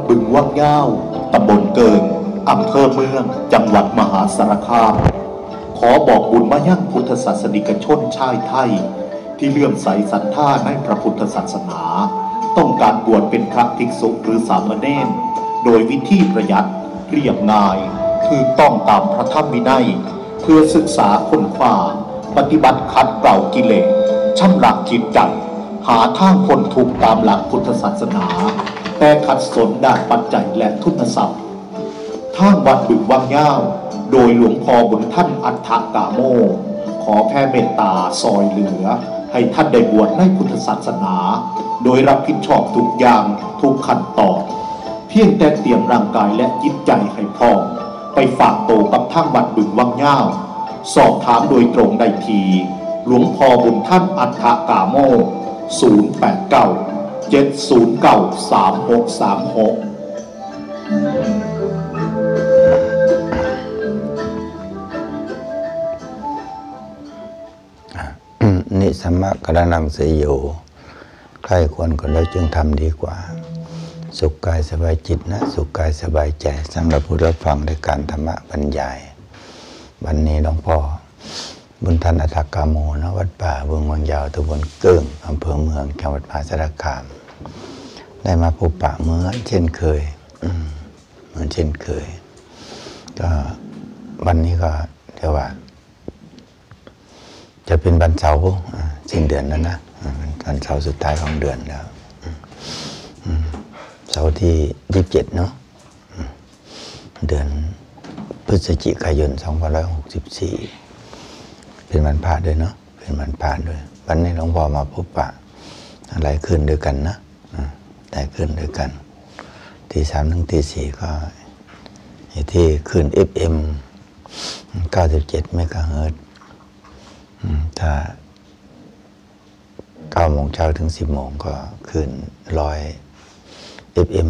บึงว่างย่าวตำบลเกิงอำเภอเมืองจังหวัดมหาสารคามขอบอกบุญมายังพุทธศาสนิกชนชายไทยที่เลื่อมใสศรัทธาในพระพุทธศาสนาต้องการบวชเป็นพระภิกษุหรือสามเณรโดยวิธีประหยัดเรียบง่ายคือต้องตามพระธรรมวินัยเพื่อศึกษาค้นคว้าปฏิบัติขัดเกลากิเลสชำระจิตใจหาทางพ้นทุกข์ตามหลักพุทธศาสนาแต่ขัดสนด้านปัจจัยและทุนทรัพย์ทางวัดบึงว่างย่าวโดยหลวงพ่อบุญท่านอัฏฐกาโมขอแผ่เมตตาซอยเหลือให้ท่านได้บวชในพุทธศาสนาโดยรับผิดชอบทุกอย่างทุกขั้นตอนเพียงแต่เตรียมร่างกายและจิตใจให้พร้อมไปฝากโตกับทางวัดบึงว่างย่าวสอบถามโดยตรงได้ที่หลวงพ่อบุญท่านอัฏฐกาโม089 709 3636 นิสัมมะกรณังเสยโยใครควรก็แล้วจึงทำดีกว่าสุขกายสบายจิตนะสุขกายสบายใจสำหรับผู้รับฟังในการธรรมะบรรยายวันนี้หลวงพ่อบุญทันอัฏฐกาโมนะวัดป่าบึงวังยาวตำบลเกิ้งอำเภอเมืองจังหวัดมหาสารคามได้มาพบปะเหมือนเช่นเคยเหมือนเช่นเคยก็วันนี้ก็เรียกว่าจะเป็นวันเสาร์สิ้นเดือนแล้วนะวันเสาร์สุดท้ายของเดือนแล้วเสาร์ที่27เนาะเดือนพฤศจิกายน2564เป็นวันพระด้วยเนาะเป็นวันพระด้วยวันนี้หลวงพ่อมาพบปะหลายคืนด้วยกันนะหลายคืนด้วยกันตี 3 ถึงตี 4ก็ที่คืน FM 97 เมกะเฮิรตซ์ถ้า9 โมงเช้าถึง 10 โมงก็คืน100 FM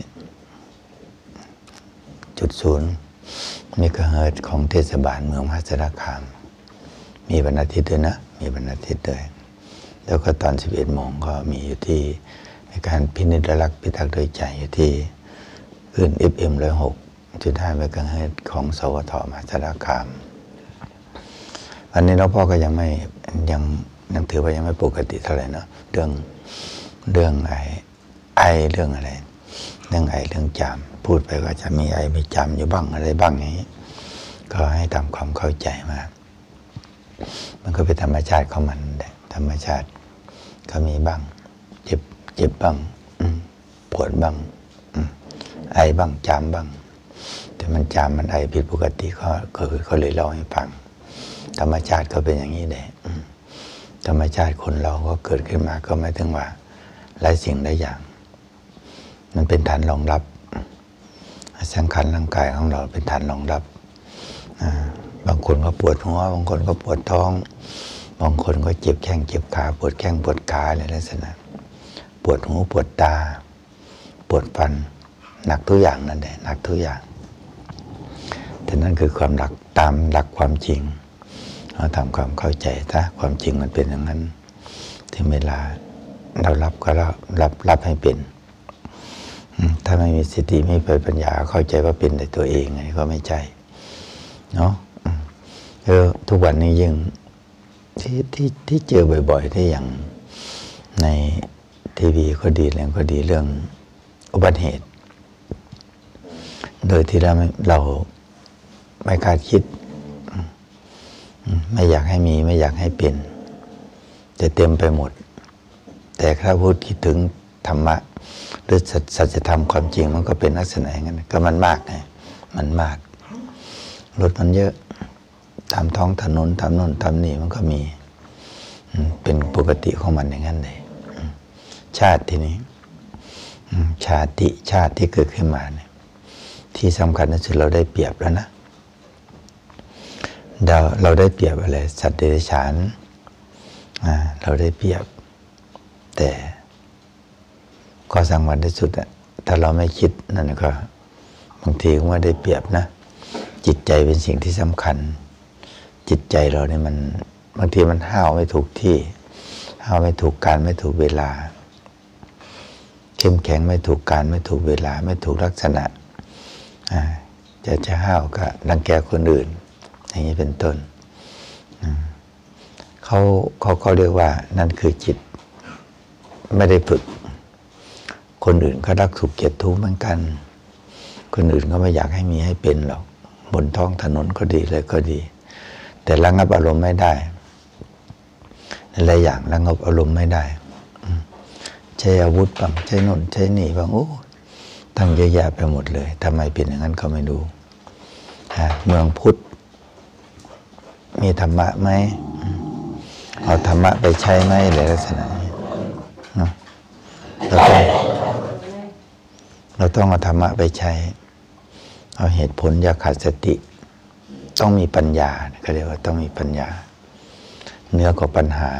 100.0 เมกะเฮิรตซ์ของเทศบาลเมืองมหาสารคามมีวันอาทิตย์ด้วยนะมีวันอาทิตย์ด้วยแล้วก็ตอน 11 โมงก็มีอยู่ที่ในการพินิจรักษ์พิทักษ์โดยใจอยู่ที่คืน FM 106.5 เมกะเฮิรตซ์ของสวทมหาสารคามวันนี้หลวงพ่อก็ยังถือว่ายังไม่ปกติเท่าไหร่เนาะเรื่องไอเรื่องอะไรเรื่องจามพูดไปก็จะมีไอมีจามอยู่บ้างอะไรบ้างอย่างนี้ก็ให้ทำความเข้าใจมามันก็เป็นธรรมชาติของมันธรรมชาติก็มีบ้างเจ็บบ้างปวดบ้างไอบ้างจามบ้างแต่มันจามมันไอผิดปกติเขาเลยเล่าให้ฟังธรรมชาติก็เป็นอย่างนี้แหละธรรมชาติคนเราก็เกิดขึ้นมาก็หมายถึงว่าหลายสิ่งหลายอย่างมันเป็นฐานรองรับสังขารร่างกายของเราเป็นฐานรองรับบางคนก็ปวดหัวบางคนก็ปวดท้องบางคนก็เจ็บแข้งเจ็บขาปวดแข้งปวดขาอะไรลักษณะปวดหูปวดตาปวดฟันหนักทุกอย่างนั่นแหละหนักทุกอย่างแต่นั่นคือความหลักตามหลักความจริงเราทำความเข้าใจถ้าความจริงมันเป็นอย่างนั้นถึงเวลาเรารับก็รับให้เป็นถ้าไม่มีสติไม่เปิดปัญญาเข้าใจว่าเป็นในตัวเองอันนี้ก็ไม่ใช่เนาะทุกวันนี้ยิ่งที่เจอบ่อยๆที่อย่างในทีวีก็ดีแล้วก็ดีเรื่องอุบัติเหตุโดยที่เราไม่คาดคิดไม่อยากให้มีไม่อยากให้เป็นแต่เต็มไปหมดแต่ถ้าพูดคิดถึงธรรมะหรือสัจธรรมความจริงมันก็เป็นลักษณะอย่างนั้นก็มันมากไงมันมากรถมันเยอะตามท้องถนนทำโน่นทำนี่มันก็มีเป็นปกติของมันอย่างนั้นเลยชาติที่นี้ชาติที่เกิดขึ้นมาเนี่ยที่สำคัญที่สุดเราได้เปรียบแล้วนะเราได้เปรียบอะไรสัตว์เดรัจฉานเราได้เปรียบแต่ก็สำคัญที่สุดถ้าเราไม่คิดนั่นก็บางทีก็ไม่ได้เปรียบนะจิตใจเป็นสิ่งที่สำคัญจิตใจเราเนี่ยมันบางทีมันห้าวไม่ถูกที่ห้าวไม่ถูกการไม่ถูกเวลาเข้มแข็งไม่ถูกการไม่ถูกเวลาไม่ถูกลักษณะจะห้าวก็รังแกคนอื่นอย่างนี้เป็นต้นเขาเรียกว่านั่นคือจิตไม่ได้ฝึกคนอื่นก็รักสุขเกลียดทุกข์เหมือนกันคนอื่นก็ไม่อยากให้มีให้เป็นหรอกบนท้องถนนก็ดีเลยก็ดีแต่ระงับอารมณ์ไม่ได้หลายอย่างระงับอารมณ์ไม่ได้ใช้อาวุธบ้างใช้น่นใช้นี่บ้างโอ้ตั้งเยอะแยะไปหมดเลยทำไมเป็นอย่างนั้นก็ไม่รู้เมืองพุทธมีธรรมะไหมเอาธรรมะไปใช้ไหมในลักษณะนี้เราต้องเอาธรรมะไปใช้เอาเหตุผลอย่าขาดสติต้องมีปัญญาเขาเรียกว่าต้องมีปัญญาเหนือกว่าปัญหา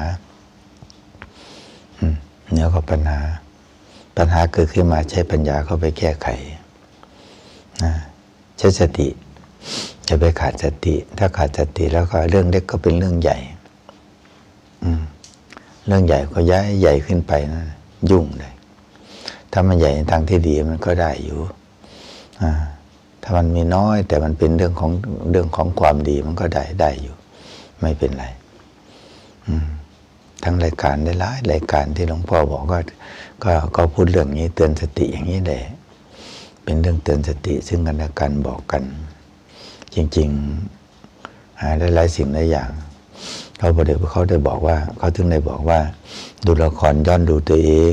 เหนือกว่าปัญหาเกิดขึ้นมาใช้ปัญญาเข้าไปแก้ไขใช้สติจะไปขาดสติถ้าขาดสติแล้วก็เรื่องเล็กก็เป็นเรื่องใหญ่เรื่องใหญ่ก็ย้ายใหญ่ขึ้นไปนะยุ่งเลยถ้ามันใหญ่ในทางที่ดีมันก็ได้อยู่ถ้ามันมีน้อยแต่มันเป็นเรื่องของความดีมันก็ได้อยู่ไม่เป็นไรทั้งรายการได้หลายรายการที่หลวงพ่อบอกก็พูดเรื่องนี้เตือนสติอย่างนี้แหละเป็นเรื่องเตือนสติซึ่งกันและกันบอกกันจริงๆหลายสิ่งหลายอย่างเขาได้บอกว่าเขาถึงได้บอกว่าดูละครย้อนดูตัวเอง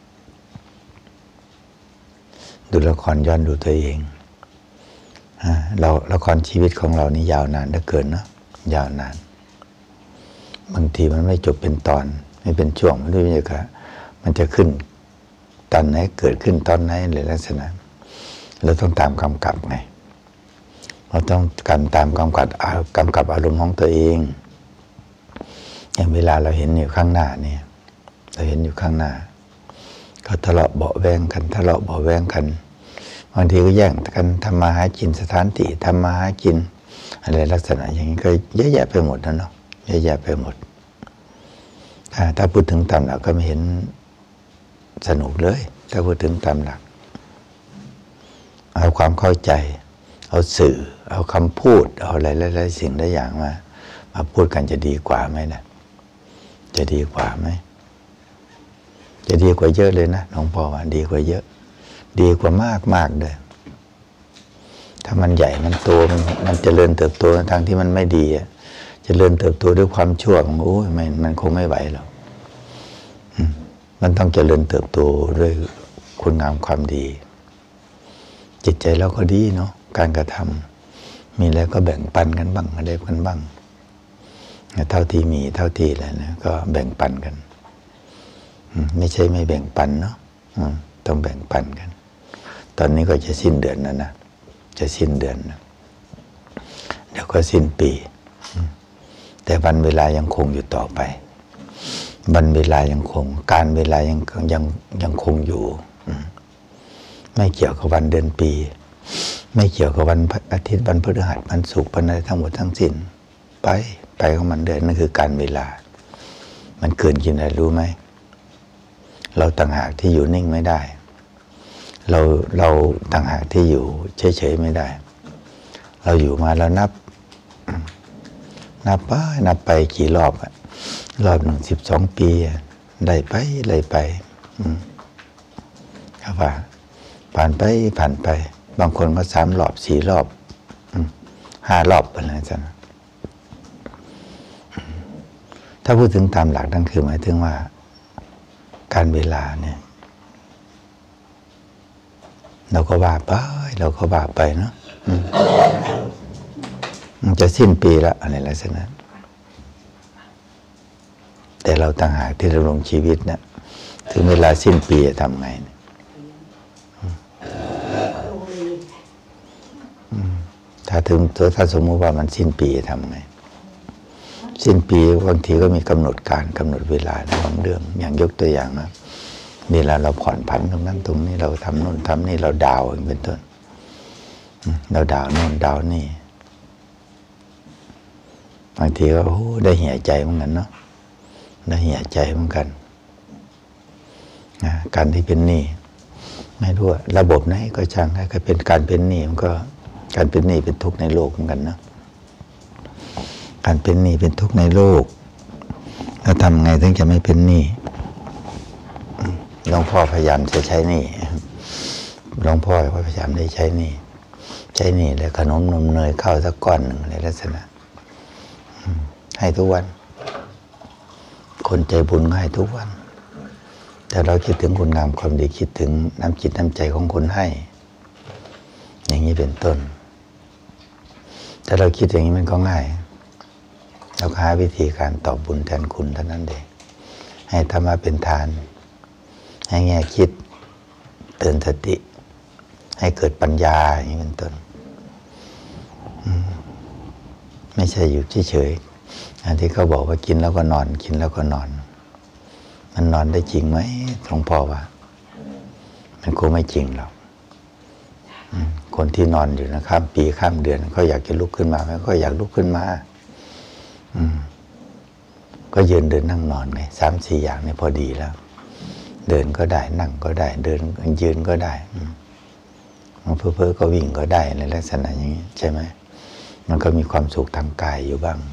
ดูละครย้อนดูตัวเองเราละครชีวิตของเรานี่ยาวนานเหลือเกินเนาะยาวนานบางทีมันไม่จบเป็นตอนไม่เป็นช่วงไม่รู้จะมันจะขึ้นตอนไหนเกิดขึ้นตอนไหนหรือลักษณะเราต้องตามกำกับไงเราต้องการตามกำกับอารมณ์ของตัวเองอย่างเวลาเราเห็นอยู่ข้างหน้าเนี่ยเราเห็นอยู่ข้างหน้าเขาทะเลาะเบาะแวงกันบางทีก็แย่งกันทำมาหากินสถานที่ทำมาหากินอะไรลักษณะอย่างนี้ก็เยอะแยะไปหมดนะเนาะเยอะแยะไปหมดถ้าพูดถึงตามหลักก็ไม่เห็นสนุกเลยถ้าพูดถึงตามหลักเอาความเข้าใจเอาสื่อเอาคำพูดเอาอะไรหลายๆสิ่งหลายอย่างมาพูดกันจะดีกว่าไหมนะจะดีกว่าไหมจะดีกว่าเยอะเลยนะหลวงพ่อว่าดีกว่าเยอะดีกว่ามากเลยถ้ามันใหญ่มันโตมันเจริญเติบโตในทางที่มันไม่ดีเจริญเติบโตด้วยความชั่วโอ้ยมันคงไม่ไหวหรอกมันต้องเจริญเติบโตด้วยคุณงามความดีจิตใจเราก็ดีเนาะการกระทำมีแล้วก็แบ่งปันกันบ้างอะไรกันบ้างเท่าที่มีเท่าที่อะไรนะก็แบ่งปันกันไม่ใช่ไม่แบ่งปันเนาะต้องแบ่งปันกันตอนนี้ก็จะสิ้นเดือนแล้วนะจะสิ้นเดือนนะเดี๋ยวก็สิ้นปีแต่วันเวลายังคงอยู่ต่อไปวันเวลายังคงการเวลายังคงอยู่ไม่เกี่ยวกับวันเดือนปีไม่เกี่ยวกับวันอาทิตย์วันพฤหัสวันศุกร์วันอะไรทั้งหมดทั้งสิ้นไปของมันเดินนั่นคือการเวลามันเกินกินอะไรรู้ไหมเราต่างหากที่อยู่นิ่งไม่ได้เราต่างหากที่อยู่เฉยๆไม่ได้เราอยู่มาแล้วนับไปกี่รอบรอบหนึ่ง12 ปีได้ไปครับว่าผ่านไปบางคนก็3 รอบ4 รอบ5 รอบอะไรจังถ้าพูดถึงตามหลักนั่นคือหมายถึงว่าการเวลาเนี่ยเราก็ว่าไปเนาะมันจะสิ้นปีแล้วอะไรลักษณะแต่เราต่างหากที่ดำรงชีวิตเนี่ยถึงเวลาสิ้นปีจะทำไงเนี่ยถ้าสมมติว่ามันสิ้นปีจะทำไงสิ้นปีบางทีก็มีกำหนดเวลาในบางเรื่องอย่างยกตัวอย่างนะนี่เราผ่อนผันตรงนั้นตรงนี้เราทำโน่นทำนี่เราดาวเป็นต้นเราดาวโน่นดาวนี่บางทีก็ได้เหี่ยใจเหมือนกันเนาะได้เหี่ยใจเหมือนกันการที่เป็นหนี้ไม่รู้ระบบไหนก็ช่างถ้าเป็นการเป็นหนี้มันก็การเป็นหนี้เป็นทุกข์ในโลกเหมือนกันนะการเป็นหนี้เป็นทุกข์ในโลกแล้วทำไงถึงจะไม่เป็นหนี้หลวงพ่อพยายามจะใช้หนี้หลวงพ่อพยายามได้ใช้หนี้แล้วขนมนมเนยข้าวสักก้อนหนึ่งในลักษณะให้ทุกวันคนใจบุญก็ให้ทุกวันแต่เราคิดถึงคุณงามความดีคิดถึงน้ำจิตน้ำใจของคนให้อย่างนี้เป็นต้นถ้าเราคิดอย่างนี้มันก็ง่ายเราหาวิธีการตอบบุญแทนคุณเท่านั้นเองให้ธรรมะเป็นทานให้แง่คิดเตือนสติให้เกิดปัญญาอย่างนี้เป็นต้นไม่ใช่อยู่เฉยๆอันที่เขาบอกว่ากินแล้วก็นอนกินแล้วก็นอนมันนอนได้จริงไหมหลวงพ่อว่ามันคงไม่จริงหรอกคนที่นอนอยู่นะข้ามปีข้ามเดือนเขาอยากจะลุกขึ้นมาไหมก็อยากลุกขึ้นมาก็ยืนเดินนั่งนอนไง3-4อย่างนี่พอดีแล้วเดินก็ได้นั่งก็ได้เดินยืนก็ได้เพ้อๆก็วิ่งก็ได้ในลักษณะอย่างนี้ใช่ไหมมันก็มีความสุขทางกายอยู่บ้าง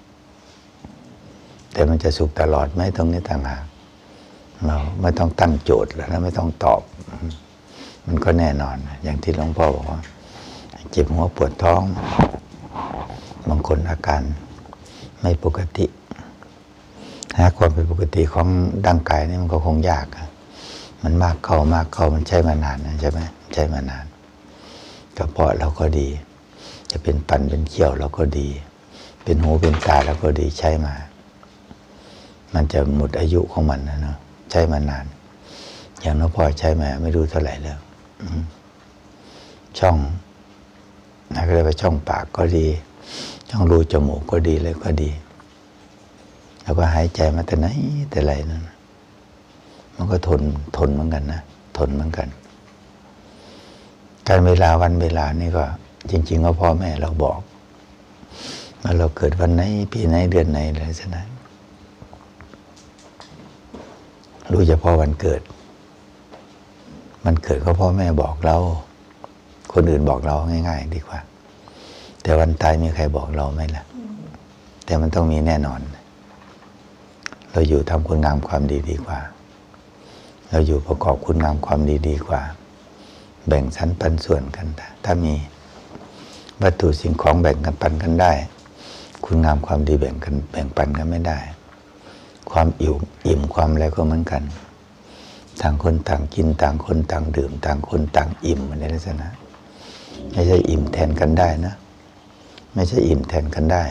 แต่มันจะสุขตลอดไหมตรงนี้ต่างหากเราไม่ต้องตั้งโจทย์แล้วไม่ต้องตอบมันก็แน่นอนอย่างที่หลวงพ่อบอกว่าเจ็บหัวปวดท้องบางคนอาการไม่ปกติหาความเป็นปกติของร่างกายนี่มันก็คงยากมันมากเข้ามันใช้มานานนะใช่ไหมใช้มานานกระเพาะเราก็ดีจะเป็นปันเป็นเขี้ยวเราก็ดีเป็นหูเป็นตาเราก็ดีใช้มามันจะหมดอายุของมันนะเนาะใช้มานานอย่างน้องพ่อใช้มาไม่รู้เท่าไหร่แล้วช่องก็เรียกว่าช่องปากก็ดีช่องรูจมูกก็ดีเลยก็ดีแล้วก็หายใจมาแต่ไหนแต่ไรนั่นมันก็ทนเหมือนกันนะทนเหมือนกันการเวลาวันเวลานี่ก็จริงๆก็พ่อแม่เราบอกว่าเราเกิดวันไหนปีไหนเดือนไหนอะไรฉะนั้นรู้เฉพาะวันเกิดก็พ่อแม่บอกเราคนอื่นบอกเราง่ายๆดีกว่าแต่วันตายมีใครบอกเราไหมล่ะแต่มันต้องมีแน่นอนเราอยู่ทำคุณงามความดีดีกว่าเราอยู่ประกอบคุณงามความดีดีกว่าแบ่งสรรปันส่วนกันถ้ามีวัตถุสิ่งของแบ่งกันปันกันได้คุณงามความดีแบ่งปันกันไม่ได้ความอิ่มความอะไรก็เหมือนกันต่างคนต่างกินต่างคนต่างดื่มต่างคนต่างอิ่มในลักษณะไม่ใช่อิ่มแทนกันได้นะไม่ใช่อิ่มแทนกันได้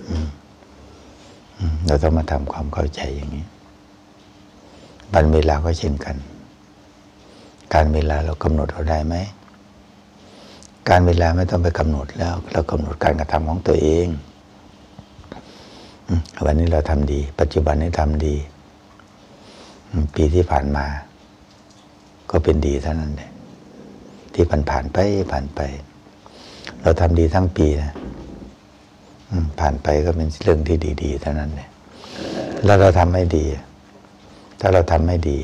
เราต้องมาทำความเข้าใจอย่างนี้วันเวลาก็เช่นกันการเวลาเรากำหนดเราได้ไหมการเวลาไม่ต้องไปกำหนดแล้วเรากำหนดการกระทำของตัวเองวันนี้เราทำดีปัจจุบันนี้ทำดีปีที่ผ่านมาก็เป็นดีเท่านั้นแหละที่ผ่านไปเราทำดีทั้งปีนะผ่านไปก็เป็นเรื่องที่ดีๆเท่านั้นแหละแล้วเราทำไม่ดีถ้าเราทำไม่ดี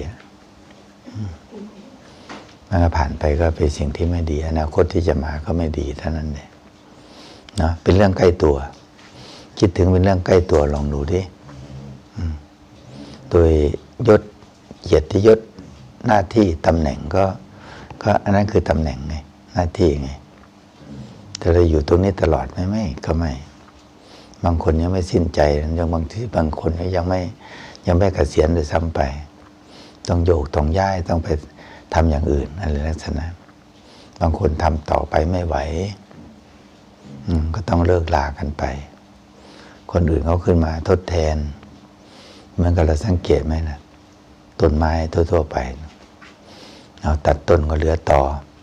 มันก็ผ่านไปก็เป็นสิ่งที่ไม่ดีอนาคตที่จะมาก็ไม่ดีเท่านั้นแหละเนาะเป็นเรื่องใกล้ตัวคิดถึงเป็นเรื่องใกล้ตัวลองดูดิโดยยศเกียรติยศหน้าที่ตำแหน่งก็อันนั้นคือตำแหน่งไงหน้าที่ไงแต่เราอยู่ตรงนี้ตลอดไหมก็ไม่บางคนยังไม่สิ้นใจยังบางคนยังไม่เกษียณเลยซ้ำไปต้องโยกต้องย้ายต้องไปทำอย่างอื่นอะไรลักษณะบางคนทำต่อไปไม่ไหวก็ต้องเลิกลากันไปคนอื่นเขาขึ้นมาทดแทนเหมือนกับเราสังเกตไหมนะต้นไม้ทั่วๆไปเราตัดต้นก็เหลือต่อ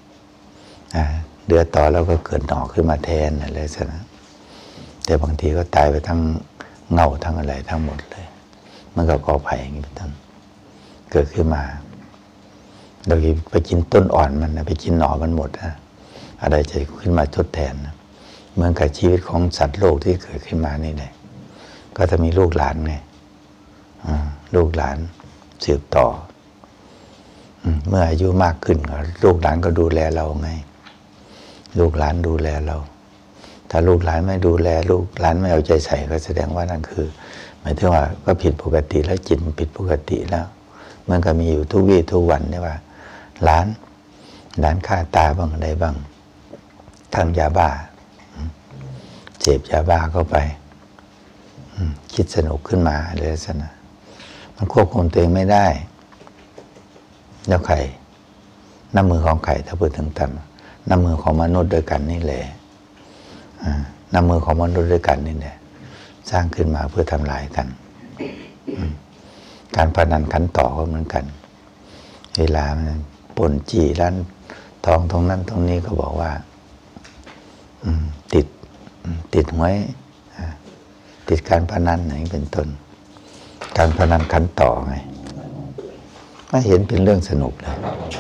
แล้วก็เกิดหน่อขึ้นมาแทนอะไรลักษณะแต่บางทีก็ตายไปทั้งเงาทั้งอะไรทั้งหมดเลยมันก็กอไผ่อย่างนี้เป็นต้นเกิดขึ้นมาเราไปกินต้นอ่อนมันนะไปกินหน่อมันหมดนะอะไรจะขึ้นมาทดแทนนะเหมือนกับชีวิตของสัตว์โลกที่เกิดขึ้นมานี่แหละก็จะมีลูกหลานไงลูกหลานสืบต่อเมื่ออายุมากขึ้นลูกหลานก็ดูแลเราไงลูกหลานดูแลเราถ้าลูกหลานไม่ดูแลลูกหลานไม่เอาใจใส่ก็แสดงว่านั่นคือหมายถึงว่าก็ผิดปกติแล้วจิตผิดปกติแล้วมันก็มีอยู่ทุกวี่ทุกวันนี่ว่าหลานฆ่าตาบ้างอะไรบ้างทางยาบ้าเสพยาบ้าเข้าไปคิดสนุกขึ้นมาเลยลักษณะมันควบคุมตัวเองไม่ได้แล้วใครน้ำมือของใครถ้าพูดถึงตามน้ำมือของมนุษย์ด้วยกันนี่แหละน้ำมือของมนุษย์ด้วยกันนี่แหละสร้างขึ้นมาเพื่อทำลายกันการพนันขันต่อก็เหมือนกันเวลามันปล้นจี้ร้านทองตรงนั้นตรงนี้ก็บอกว่าติดหวยติดการพนันอย่างนี้เป็นต้นการพนันขันต่อไงไม่เห็นเป็นเรื่องสนุกเลย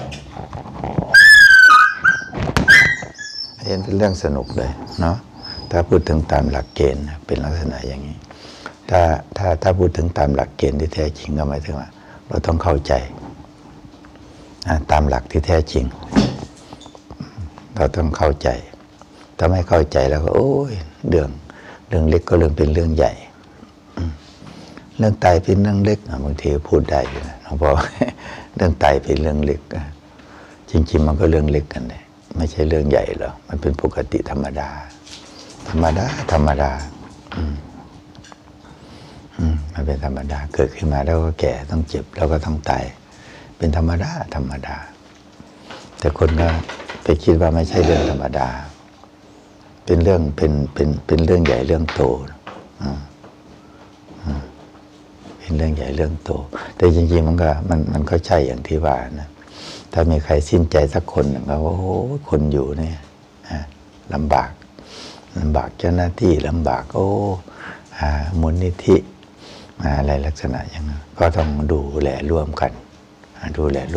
เห็นเป็นเรื่องสนุกเลยเนาะถ้าพูดถึงตามหลักเกณฑ์เป็นลักษณะอย่างนี้ถ้าพูดถึงตามหลักเกณฑ์ที่แท้จริงก็หมายถึงว่าเราต้องเข้าใจตามหลักที่แท้จริงเราต้องเข้าใจถ้าไม่เข้าใจแล้วก็โอ้ยเรื่องเล็กก็เรื่องเป็นเรื่องใหญ่เรื่องตายเป็นเรื่องเล็กบางทีพูดได้อยู่นะหลวงพ่อเรื่องตายเป็นเรื่องเล็กจริงๆมันก็เรื่องเล็กกันเลยไม่ใช่เรื่องใหญ่หรอกมันเป็นปกติธรรมดามันเป็นธรรมดาเกิดขึ้นมาแล้วก็แก่ต้องเจ็บแล้วก็ต้องตายเป็นธรรมดาแต่คนก็ไปคิดว่าไม่ใช่เรื่องธรรมดาเป็นเรื่องเป็นเรื่องใหญ่เรื่องโตเป็นเรื่องใหญ่เรื่องโตแต่จริงๆมันก็ใช่อย่างที่ว่านะถ้ามีใครสิ้นใจสักคนก็ว่าโอ้คนอยู่เนี่ยลำบากเจ้าหน้าที่ลำบากมูลนิธิอะไรลักษณะอย่างนั้นก็ต้องดูแลร่วมกันหล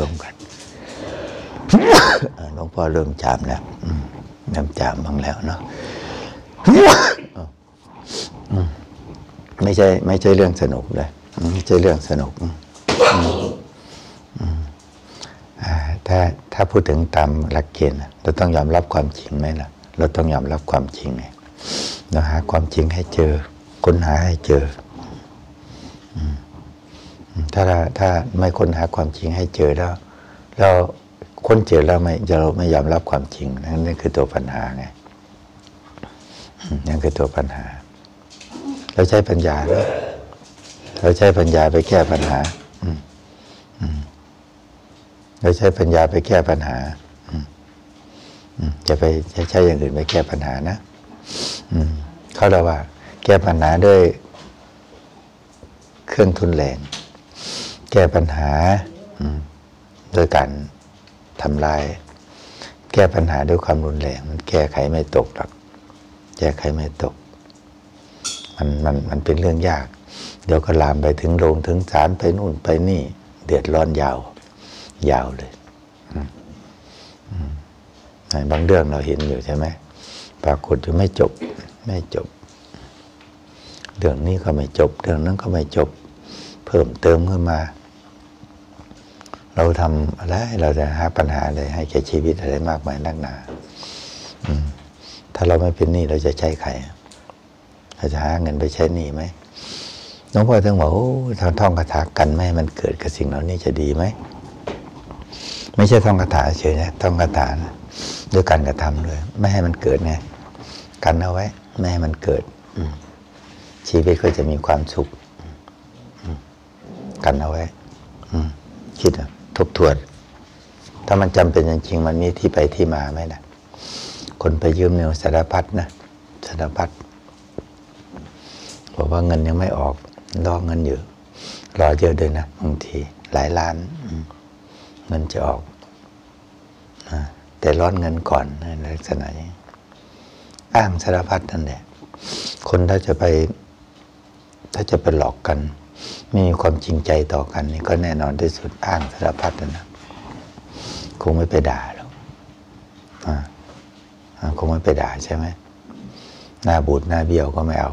วงพ่อเริ่มจามแล้วเริ่มจามบ้างแล้วเนาะไม่ใช่เรื่องสนุกเลยไม่ใช่เรื่องสนุกถ้าพูดถึงตามหลักเกณฑ์เราต้องยอมรับความจริงไหมล่ะเราต้องยอมรับความจริงไงเราหาความจริงให้เจอค้นหาให้เจอถ้าไม่ค้นหาความจริงให้เจอแล้วเราค้นเจอแล้วเราไม่ยอมรับความจริงนั่นคือตัวปัญหาไงนั่นคือตัวปัญหาเราใช้ปัญญาแล้วเราใช้ปัญญาไปแก้ปัญหาเราใช้ปัญญาไปแก้ปัญหาจะไปใช้อย่างอื่นไปแก้ปัญหานะเขาเรียกว่าแก้ปัญหาด้วยเครื่องทุนแรงแก้ปัญหาโดยการทำลายแก้ปัญหาด้วยความรุนแรงมันแก้ไขไม่ตกหรอกแก้ไขไม่ตกมันเป็นเรื่องยากเดี๋ยวก็ลามไปถึงโรงถึงศาลไปนู่นไปนี่เดือดร้อนยาวเลยบางเรื่องเราเห็นอยู่ใช่ไหมปรากฏอยู่ไม่จบเรื่องนี้ก็ไม่จบเรื่องนั้นก็ไม่จบเพิ่มเติมขึ้นมาเราทำอะไรเราจะหาปัญหาอะไรให้แก่ชีวิตอะไรมากมายนักหนาถ้าเราไม่เป็นหนี้เราจะใช้ใครเราจะหาเงินไปใช้หนี้ไหมน้องพ่อถึงบอกโอ้ท่องคาถากันไม่ให้มันเกิดกับสิ่งเหล่านี้จะดีไหมไม่ใช่ท่องคาถาเฉยนะท่องคาถานะด้วยการกระทำด้วยไม่ให้มันเกิดไงกันเอาไว้ไม่ให้มันเกิดชีวิตก็จะมีความสุขกันเอาไว้คิดทบทวนถ้ามันจำเป็นจริงๆมันมีที่ไปที่มาไหมนะคนไปยืมเงินสารพัดนะสารพัดบอกว่าเงินยังไม่ออกรอเงินอยู่รอเยอะด้วยนะบางทีหลายล้านเงินจะออกแต่ร้อนเงินก่อนในลักษณะนี้อ้างสารพัดนั่นแหละคนถ้าจะไปหลอกกันไม่มีความจริงใจต่อกันนี่ก็แน่นอนที่สุดอ้างสารพัดนะคงไม่ไปด่าหรอกคงไม่ไปด่าใช่ไหมหน้าบูดหน้าเบี้ยวก็ไม่เอา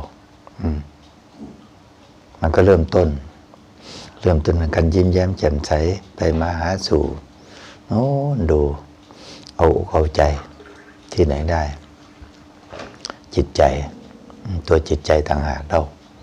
มันก็เริ่มต้นเหมือนกันยิ้มแย้มแจ่มใสไปมาหาสู่โอ้ดูเอาอกเอาใจที่ไหนได้จิตใจตัวจิตใจต่างหากเรา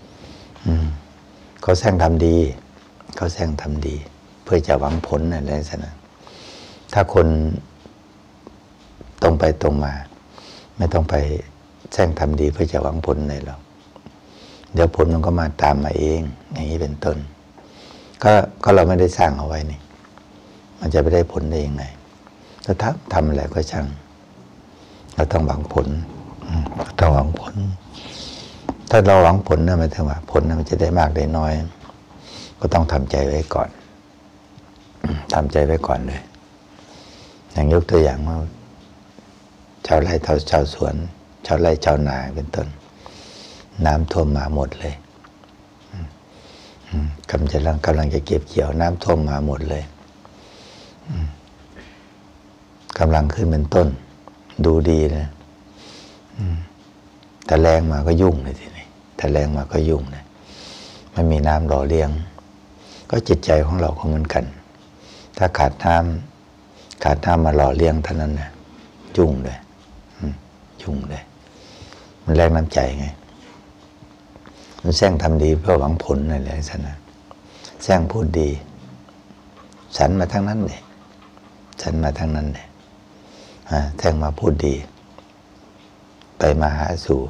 เขาแสร้งทำดีเขาแสร้งทำดีเพื่อจะหวังผลอะไรสักนะถ้าคนตรงไปตรงมาไม่ต้องไปแสร้งทำดีเพื่อจะหวังผลอะไรหรอกเดี๋ยวผลมันก็มาตามมาเองอย่างนี้เป็นต้นก็เราไม่ได้สร้างเอาไว้นี่มันจะไปได้ผลได้ยังไงถ้าทำอะไรก็ช่างเราต้องหวังผลต้องหวังผลถ้าเราหวังผลนะหมายถึงว่าผลมันจะได้มากได้น้อยก็ต้องทำใจไว้ก่อนทำใจไว้ก่อนเลยอย่างยกตัวอย่างว่าชาวไร่ชาวสวนชาวไร่ชาวนาเป็นต้นน้ำท่วมมาหมดเลยกำลังจะเก็บเกี่ยวน้ำท่วมมาหมดเลยกำลังขึ้นเป็นต้นดูดีนะแต่แรงมาก็ยุ่งเลยทีนี้แต่แรงมาก็ยุ่งนะไม่มีน้ำหล่อเลี้ยงก็จิตใจของเราก็เหมือนกันถ้าขาดน้ำมาหล่อเลี้ยงเท่านั้นนะยุ่งเลยยุ่งเลยมันแรงน้ำใจไงมันแซงทำดีเพื่อหวังผลอะไรสักนะแซงพูดดีฉันมาทั้งนั้นเลยฉันมาทั้งนั้นเลยแซงมาพูดดีไปมาหาสู่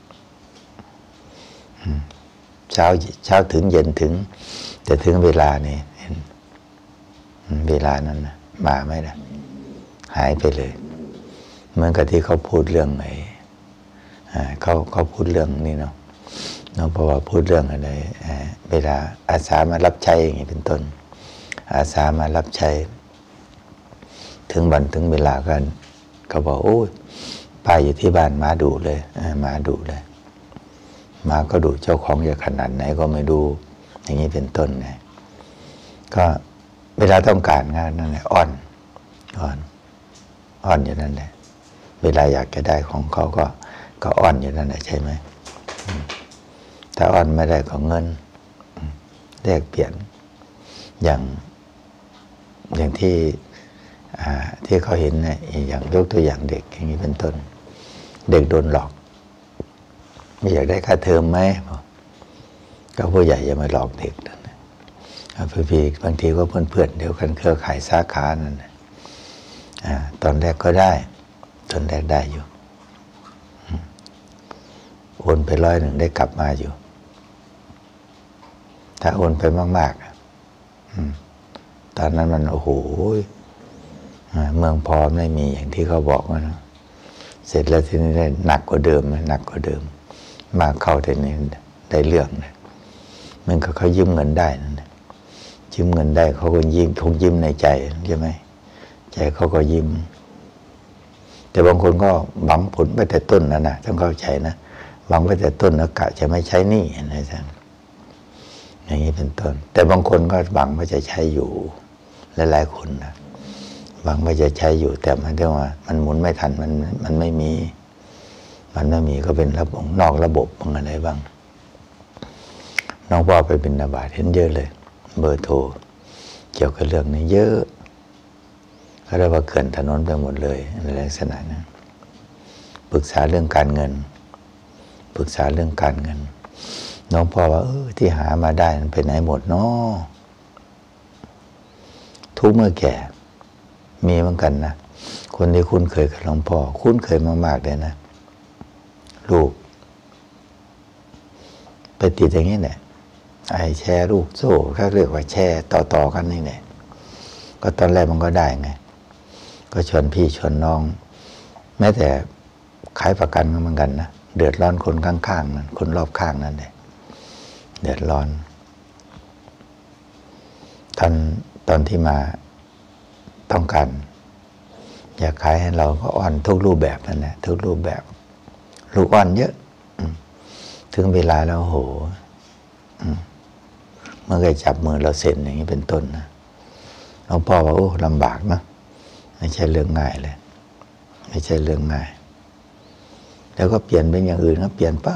เช้าถึงเย็นถึงแต่ถึงเวลานี่เวลานั้นนะมาไม่ได้หายไปเลยเหมือนกับที่เขาพูดเรื่องไหนเขาพูดเรื่องนี้เนาะเพราะว่าพูดเรื่องอะไรเวลาอาสามารับใช้อย่างนี้เป็นต้นอาสามารับใช้ถึงวันถึงเวลากันเขาบอกโอ้ยป้าอยู่ที่บ้านมาดุเลยมาดุเลยมาก็ดุเจ้าของจะขนาดไหนก็ไม่ดูอย่างนี้เป็นต้นไงก็เวลาต้องการงานนั่นแหละอ่อนอยู่นั่นแหละเวลาอยากจะได้ของเขาก็อ่อนอยู่นั่นแหละใช่ไหมถ้าอ่อนไม่ได้ก็เงินแลกเปลี่ยนอย่างที่เขาเห็นเนี่ยอย่างยกตัวอย่างเด็กอย่างนี้เป็นต้นเด็กโดนหลอกไม่อยากได้ค่าเทอมไหมก็ผู้ใหญ่จะมาหลอกเด็กนั่นนะพี่บางทีก็เพื่อนเดียวกันเครือข่ายสาขานั่นนะตอนแรกก็ได้ตอนแรกได้อยู่โอนไป100ได้กลับมาอยู่ถ้าโอนไปมากๆตอนนั้นมันโอ้โหเมืองพอไม่มีอย่างที่เขาบอกนะเสร็จแล้วทีนี้ได้หนักกว่าเดิมมากเข้าแต่นี้ได้เรื่องนะมันก็เขายืมเงินได้นั่นนะยืมเงินได้เขาก็ยิ้มในใจใช่ไหมใจเขาก็ยิ้มแต่บางคนก็หวังผลไปแต่ต้นนะต้องเข้าใจนะหวังไปแต่ต้นแล้วกะจะไม่ใช้หนี้อะไรสักอย่างนี้เป็นต้นแต่บางคนก็หวังว่าจะใช้อยู่หลายๆคนนะหวังว่าจะใช้อยู่แต่มันเรียกว่ามันหมุนไม่ทันมันไม่มีก็เป็นระบบนอกระบบบางอะไรบ้างน้องพ่อไปบิณฑบาตเห็นเยอะเลยเบอร์โทรเกี่ยวกับเรื่องนี้เยอะเขาเรียกว่าเขื่อนถนนไปหมดเลยในลักษณะนั้นปรึกษาเรื่องการเงินน้องพ่อว่าที่หามาได้มันไปไหนหมดเนาะทุกเมื่อแก่มีเหมือนกันนะคนที่คุ้นเคยกับหลวงพ่อคุ้นเคยมากๆเลยนะลูกไปติดอย่างนี้แหละไอ้แชร์ลูกโซ่เขาเรียกว่าแชร์ต่อกันนี่แหละก็ตอนแรกมันก็ได้ไงก็ชวนพี่ชวนน้องแม้แต่ขายประกันก็เหมือนกันนะเดือดร้อนคนข้างๆนั่นคนรอบข้างนั่นแหละเดือดร้อนตอนที่มาต้องการอยากขายให้เราก็อ่อนทุกรูปแบบนั่นแหละทุกรูปแบบลูกอ่อนเยอะถึงเวลาแล้วโหเมื่อไงจับมือเราเซ็นอย่างนี้เป็นต้นนะหลวงพ่อว่าโอ้ลำบากนะไม่ใช่เรื่องง่ายเลยไม่ใช่เรื่องง่ายแล้วก็เปลี่ยนเป็นอย่างอื่นก็เปลี่ยนไป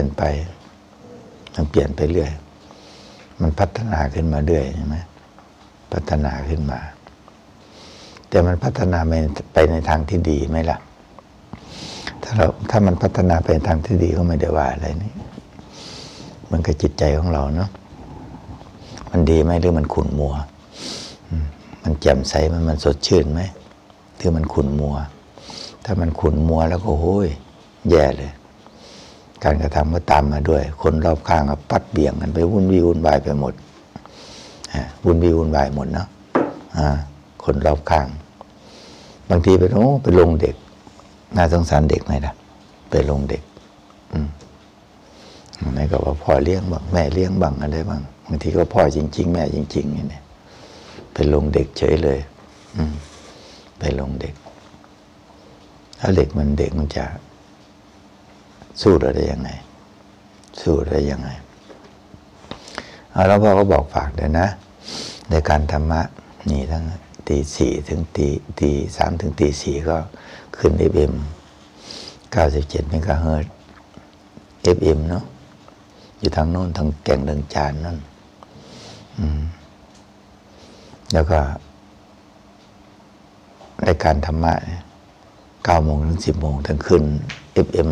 มันเปลี่ยนไปเรื่อยมันพัฒนาขึ้นมาเรื่อยใช่ไหมพัฒนาขึ้นมาแต่มันพัฒนาไปในทางที่ดีไหมล่ะถ้ามันพัฒนาไปในทางที่ดีก็ไม่ได้ว่าอะไรนี่มันก็จิตใจของเราเนาะมันดีไหมหรือมันขุ่นมัวมันแจ่มใสมันสดชื่นไหมหรือมันขุ่นมัวถ้ามันขุ่นมัวแล้วก็โอ้ยแย่เลยการกระทำก็ตามมาด้วยคนรอบข้างก็ปัดเบี่ยงกันไปวุ่นวี่วุ่นวายไปหมดวุ่นวี่วุ่นวายหมดเนาะคนรอบข้างบางทีไปลงเด็กน่าสงสารเด็กไหมล่ะไปลงเด็กไหนก็ว่าพ่อเลี้ยงบ้างแม่เลี้ยงบ้างอะไรบ้างบางทีก็พ่อจริงๆแม่จริงๆเนี่ยไปลงเด็กเฉยเลยไปลงเด็กถ้าเด็กมันจะสู้ได้ยังไงสู้ได้ยังไงแล้วพ่อก็บอกฝากเลยนะในการธรรมะนี่ทั้งตี 4ถึงตี 3ถึงตี 4ก็ขึ้น FM 97 เมกะเฮิรตซ์ FM เนาะอยู่ทางโน้นทางแก่งเดิงจานนั่นแล้วก็ในการธรรมะ9 โมงถึง 10 โมงทั้งขึ้น FM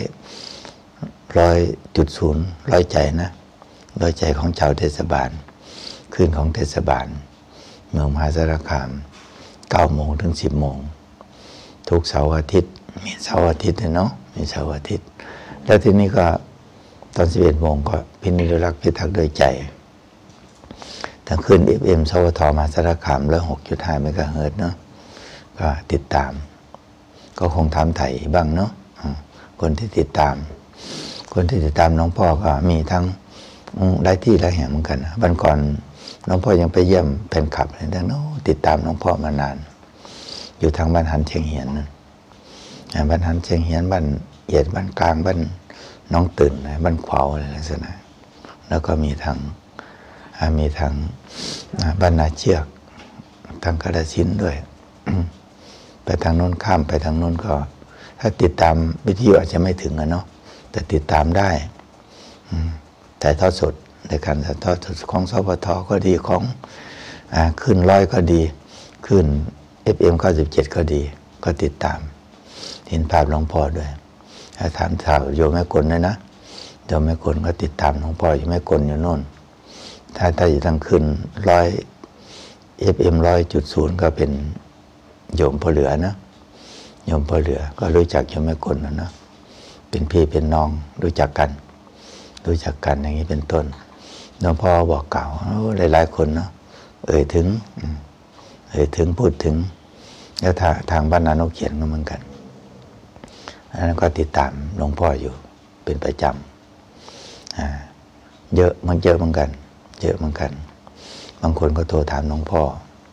100.0 ใจนะ100 ใจของชาวเทศบาลขึ้นของเทศบาลเมืองมหาสารคาม9 โมงถึง 10 โมงทุกเสาร์อาทิตย์มีเสาร์อาทิตย์เนาะมีเสาร์อาทิตย์แล้วทีนี้ก็ตอน 11 โมงก็พินิจรักษ์พิทักษ์ด้วยใจทั้งขึ้น FM สวทมหาสารคาม106.5 เมกะเฮิรตซ์เนาะก็ติดตามก็คงถามไถ่บ้างเนาะคนที่ติดตามน้องพ่อก็มีทั้งหลายที่หลายแห่งเหมือนกันนะวันก่อนน้องพ่อยังไปเยี่ยมแฟนคลับเลยนะติดตามน้องพ่อมานานอยู่ทางบ้านหันเชียงเหียนนั่นบ้านหันเชียงเหียนบ้านเอียดบ้านกลางบ้านน้องตื่นบ้านขวาวอะไรลักษณะแล้วก็มีทางบ้านนาเชือกทางกระสินด้วยไปทางโน้นข้ามไปทางโน้นก็ถ้าติดตามวิทยุอาจจะไม่ถึงเนาะแต่ติดตามได้ถ่ายทอดสดในการถ่ายทอดสดของสปทก็ดีของขึ้น100ก็ดีขึ้น FM 97ก็ดีก็ติดตามเห็นภาพหลวงพ่อด้วยถามข่าวโยมแม่กลด้วยนะโยมแม่กลก็ติดตามหลวงพ่ออยู่แม่กลอยู่โน่นถ้าอยู่ทางขึ้นFM 100.0ก็เป็นโยมพ่อเหลือนะโยมพ่อเหลือก็รู้จักโยมแม่กลนะเป็นพี่เป็นน้องรู้จักกันอย่างนี้เป็นต้นหลวงพ่อบอกกล่าวหลายคนเนาะเอ่ยถึงพูดถึงแล้วทางบ้านนานกเขียนก็เหมือนกันอันนั้นก็ติดตามหลวงพ่ออยู่เป็นประจำเยอะเหมือนกันบางคนก็โทรถามหลวงพ่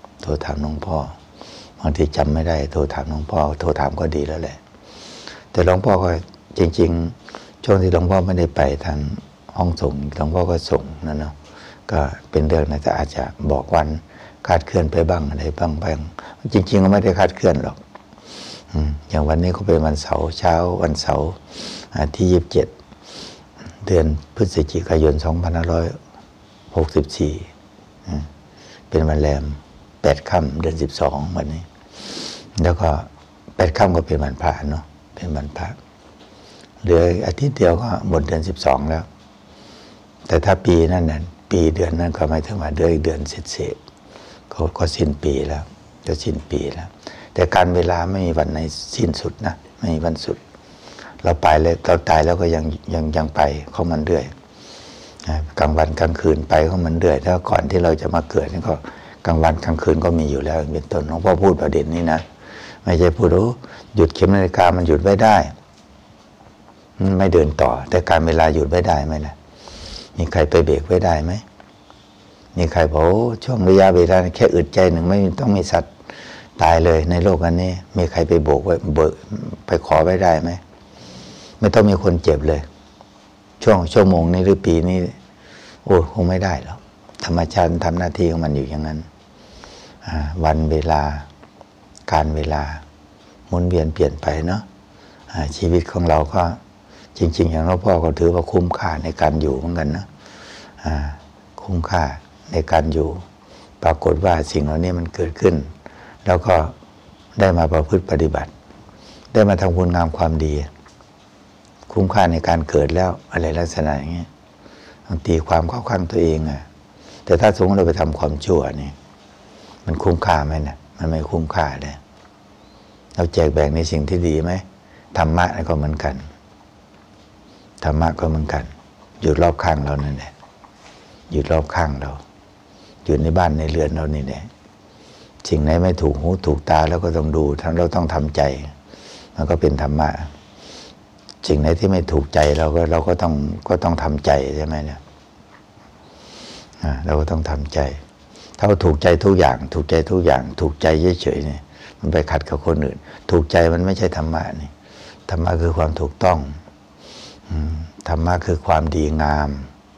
อบางทีจำไม่ได้โทรถามหลวงพ่อโทรถามก็ดีแล้วแหละแต่หลวงพ่อก็จริงๆช่วงที่หลวงพ่อไม่ได้ไปทางห้องส่งหลวงพ่อก็ส่งนั่นเนาะก็เป็นเรื่องนะแต่อาจจะบอกวันคาดเคลื่อนไปบ้างอะไรบ้างจริงๆก็ไม่ได้คาดเคลื่อนหรอกอย่างวันนี้ก็เป็นวันเสาร์เช้าวันเสาร์ที่27เดือนพฤศจิกายน2564เป็นวันแรม8 ค่ำเดือน12วันนี้แล้วก็8 ค่ำก็เป็นวันพระเนาะเป็นวันพระเหลืออาทิตย์เดียวก็หมดเดือน12แล้วแต่ถ้าปีนั้นน่ะปีเดือนนั้นก็หมายถึงว่าเดือนเศษก็สิ้นปีแล้วจะสิ้นปีแล้วแต่การเวลาไม่มีวันไหนสิ้นสุดนะไม่มีวันสุดเราไปแล้วเราตายแล้วก็ยังไปของมันเรื่อยกลางวันกลางคืนไปของมันเรื่อยแล้วก่อนที่เราจะมาเกิดนี่ก็กลางวันกลางคืนก็มีอยู่แล้วเป็นต้นหลวงพ่อพูดประเด็นนี้นะไม่ใช่พูดหยุดเข็มนาฬิกามันหยุดไว้ได้ไม่เดินต่อแต่การเวลาหยุดไว้ได้ไหมล่ะมีใครไปเบรกไว้ได้ไหมมีใครบอกช่วงระยะเวลาแค่อึดใจหนึ่งไม่ต้องมีสัตว์ตายเลยในโลกอันนี้มีใครไปโบกไว้ไปขอไว้ได้ไหมไม่ต้องมีคนเจ็บเลยช่วงชั่วโมงนี้หรือปีนี้คงไม่ได้หรอกธรรมชาติทำหน้าที่ของมันอยู่อย่างนั้นวันเวลาการเวลาหมุนเวียนเปลี่ยนไปเนาะชีวิตของเราก็จริงๆอย่างหลวงพ่อก็ถือว่าคุ้มค่าในการอยู่เหมือนกันนะคุ้มค่าในการอยู่ปรากฏว่าสิ่งเหล่านี้มันเกิดขึ้นแล้วก็ได้มาประพฤติปฏิบัติ ได้มาทำคุณงามความดีคุ้มค่าในการเกิดแล้วอะไรลักษณะอย่างนี้ตีความเข้าข้างตัวเองอะแต่ถ้าสมมติเราไปทำความชั่วนี่มันคุ้มค่าไหมเนี่ยมันไม่คุ้มค่าเลยเราแจกแบ่งในสิ่งที่ดีไหมธรรมะก็เหมือนกันธรรมะก็เหมือนกันอยู่รอบข้างเรานั่นแหละอยู่รอบข้างเราอยู่ในบ้านในเรือนเรานี่แหละสิ่งไหนไม่ถูกหูถูกตาแล้วก็ต้องดูเราต้องทำใจมันก็เป็นธรรมะสิ่งไหนที่ไม่ถูกใจเราก็ต้องทำใจใช่ไหมเนี่ยเราก็ต้องทำใจถ้าถูกใจทุกอย่างถูกใจทุกอย่างถูกใจเฉยๆเนี่ยมันไปขัดกับคนอื่นถูกใจมันไม่ใช่ธรรมะนี่ธรรมะคือความถูกต้องธรรมะคือความดีงาม